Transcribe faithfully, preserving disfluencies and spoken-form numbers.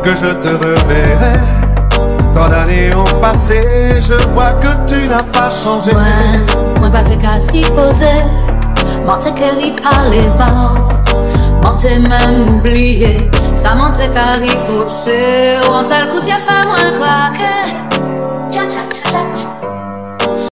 que je te reverrai. Tant d'années ont passé, je vois que tu n'as pas changé. Moi, moi pas te qu'à s'y poser, moi te qu'à y parler bas, moi te même oublié, ça m'en te qu'à y pocher, ou en seul coup t'y a fait moins craquer.